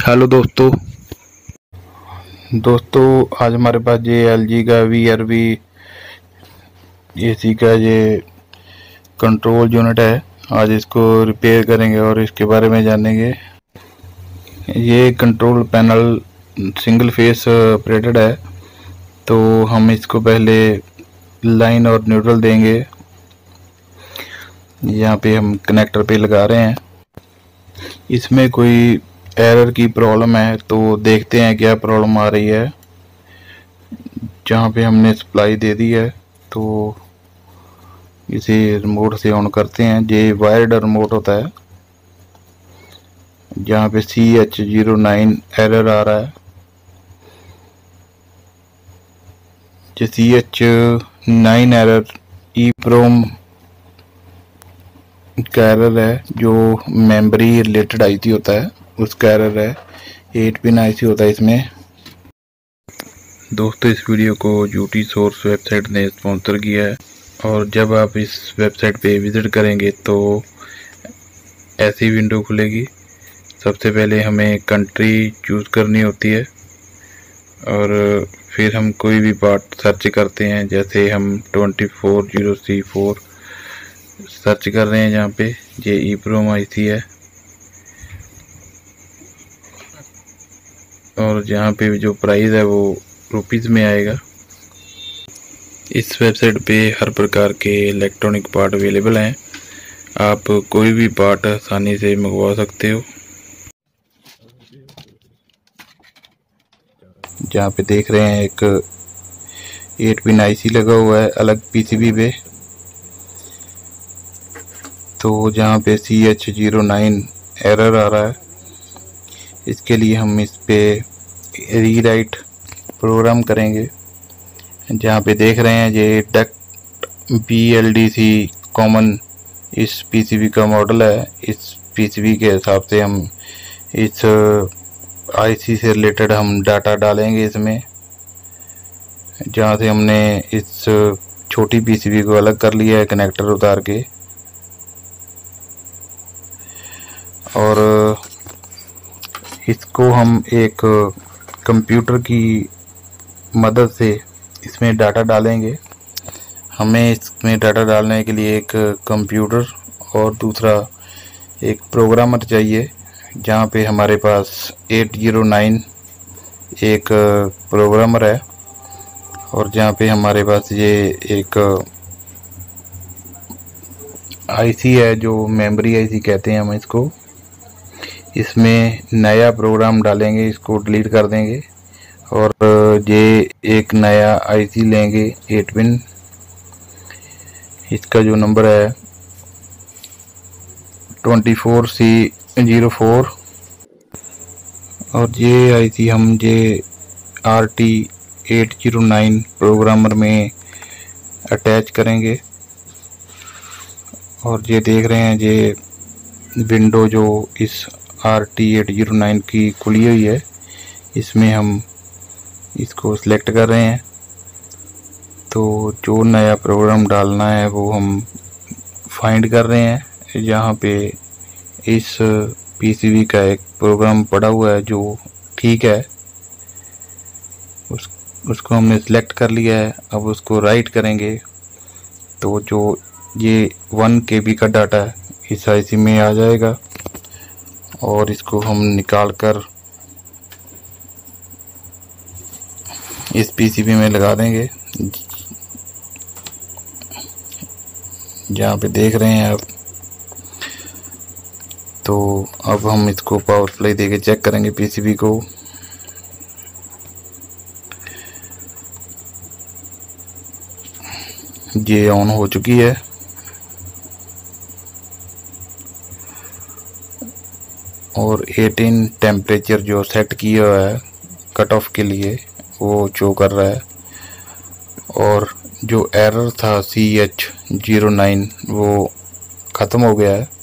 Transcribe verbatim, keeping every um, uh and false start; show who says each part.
Speaker 1: Hello दोस्तों दोस्तों आज हमारे पास ये एलजी का वी आर वी एसी का ये कंट्रोल यूनिट है। आज इसको रिपेयर करेंगे और इसके बारे में जानेंगे। ये control panel single phase operated है, तो हम इसको पहले लाइन और न्यूट्रल देंगे। यहाँ पे हम कनेक्टर पे लगा रहे हैं। इसमें कोई एरर की प्रॉब्लम है तो देखते हैं क्या प्रॉब्लम आ रही है। जहाँ पे हमने सप्लाई दे दी है तो इसे रिमोट से ऑन करते हैं। ये वायर्ड रिमोट होता है। जहाँ पे C H zero nine error आ रहा है। ये C H nine error EPROM का एरर है, जो मेमोरी रिलेटेड आईसी होता है उसका एरर है। एट पिन आईसी होता है इसमें। दोस्तों इस वीडियो को यूटी सोर्स वेबसाइट ने स्पॉन्सर किया है, और जब आप इस वेबसाइट पे विज़िट करेंगे तो ऐसी विंडो खुलेगी। सबसे पहले हमें कंट्री चूज़ करनी होती है और फिर हम कोई भी पार्ट सर्च करते हैं। जैसे हम twenty four zero C four search कर रहे हैं। जहाँ पे ये ई प्रोम आईसी है, और जहाँ पे जो प्राइस है वो रुपीज़ में आएगा। इस वेबसाइट पे हर प्रकार के इलेक्ट्रॉनिक पार्ट अवेलेबल हैं। आप कोई भी पार्ट आसानी से मंगवा सकते हो। जहाँ पे देख रहे हैं एक एट पिन आईसी लगा हुआ है अलग पीसीबी पे। तो जहाँ पे C H zero nine error आ रहा है, इसके लिए हम इस पे रीराइट प्रोग्राम करेंगे। जहाँ पे देख रहे हैं ये डक्ट B L D C common इस पीसीबी का मॉडल है। इस पीसीबी के हिसाब से हम इस आईसी से रिलेटेड हम डाटा डालेंगे इसमें। जहाँ से हमने इस छोटी पीसीबी को अलग कर लिया है कनेक्टर उतार के, और इसको हम एक कंप्यूटर की मदद से इसमें डाटा डालेंगे। हमें इसमें डाटा डालने के लिए एक कंप्यूटर और दूसरा एक प्रोग्रामर चाहिए। जहाँ पे हमारे पास एट ज़ीरो नाइन एक प्रोग्रामर है, और जहाँ पे हमारे पास ये एक आईसी है जो मेमोरी आईसी कहते हैं हम इसको। इसमें नया प्रोग्राम डालेंगे, इसको डिलीट कर देंगे, और ये एक नया आईसी लेंगे एट पिन। इसका जो नंबर है twenty four C zero four, और ये आईसी हम ये R T eight zero nine programmer में अटैच करेंगे। और ये देख रहे हैं ये विंडो जो इस R T eight zero nine की खुली हुई है, इसमें हम इसको सिलेक्ट कर रहे हैं। तो जो नया प्रोग्राम डालना है वो हम फाइंड कर रहे हैं। जहाँ पे इस पीसीबी का एक प्रोग्राम पड़ा हुआ है जो ठीक है, उस उसको हमने सिलेक्ट कर लिया है। अब उसको राइट करेंगे तो जो ये वन के बी का डाटा है इस आईसी में आ जाएगा, और इसको हम निकाल कर इस पीसीबी में लगा देंगे। जहाँ पे देख रहे हैं आप, तो अब हम इसको पावर सप्लाई देके चेक करेंगे पीसीबी को। ये ऑन हो चुकी है, और एटीन टेम्परेचर जो सेट किया हुआ है कट ऑफ के लिए वो शो कर रहा है। और जो एरर था सी एच जीरो नाइन वो ख़त्म हो गया है।